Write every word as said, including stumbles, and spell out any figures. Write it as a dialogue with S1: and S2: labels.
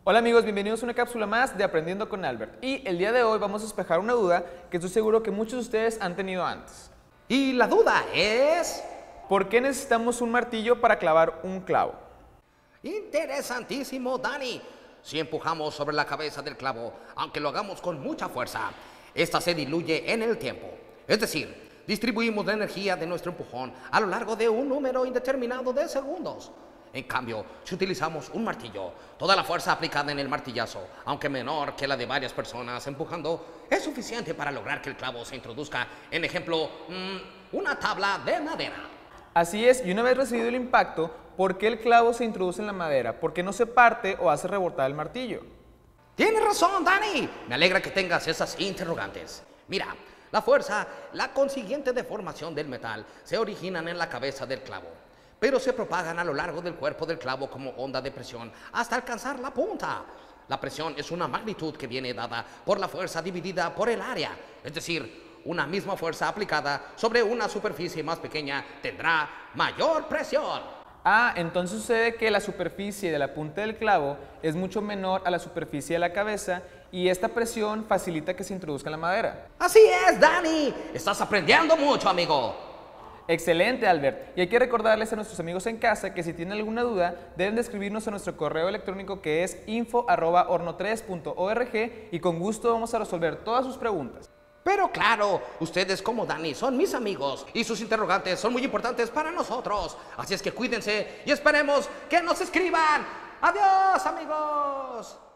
S1: Hola amigos, bienvenidos a una cápsula más de Aprendiendo con Albert. Y el día de hoy vamos a despejar una duda que estoy seguro que muchos de ustedes han tenido antes.
S2: Y la duda es...
S1: ¿Por qué necesitamos un martillo para clavar un clavo?
S2: Interesantísimo, Dani. Si empujamos sobre la cabeza del clavo, aunque lo hagamos con mucha fuerza, esta se diluye en el tiempo. Es decir, distribuimos la energía de nuestro empujón a lo largo de un número indeterminado de segundos. En cambio, si utilizamos un martillo, toda la fuerza aplicada en el martillazo, aunque menor que la de varias personas empujando, es suficiente para lograr que el clavo se introduzca en, ejemplo, mmm, una tabla de madera.
S1: Así es, y una vez recibido el impacto, ¿por qué el clavo se introduce en la madera? ¿Por qué no se parte o hace rebotar el martillo?
S2: Tienes razón, Dani. Me alegra que tengas esas interrogantes. Mira, la fuerza, la consiguiente deformación del metal, se originan en la cabeza del clavo, pero se propagan a lo largo del cuerpo del clavo como onda de presión hasta alcanzar la punta. La presión es una magnitud que viene dada por la fuerza dividida por el área, es decir, una misma fuerza aplicada sobre una superficie más pequeña tendrá mayor presión.
S1: Ah, entonces sucede que la superficie de la punta del clavo es mucho menor a la superficie de la cabeza y esta presión facilita que se introduzca en la madera.
S2: Así es, Dani. Estás aprendiendo mucho, amigo.
S1: Excelente, Albert. Y hay que recordarles a nuestros amigos en casa que si tienen alguna duda, deben de escribirnos a nuestro correo electrónico que es info arroba horno tres punto org y con gusto vamos a resolver todas sus preguntas.
S2: Pero claro, ustedes como Dani son mis amigos y sus interrogantes son muy importantes para nosotros. Así es que cuídense y esperemos que nos escriban. ¡Adiós, amigos!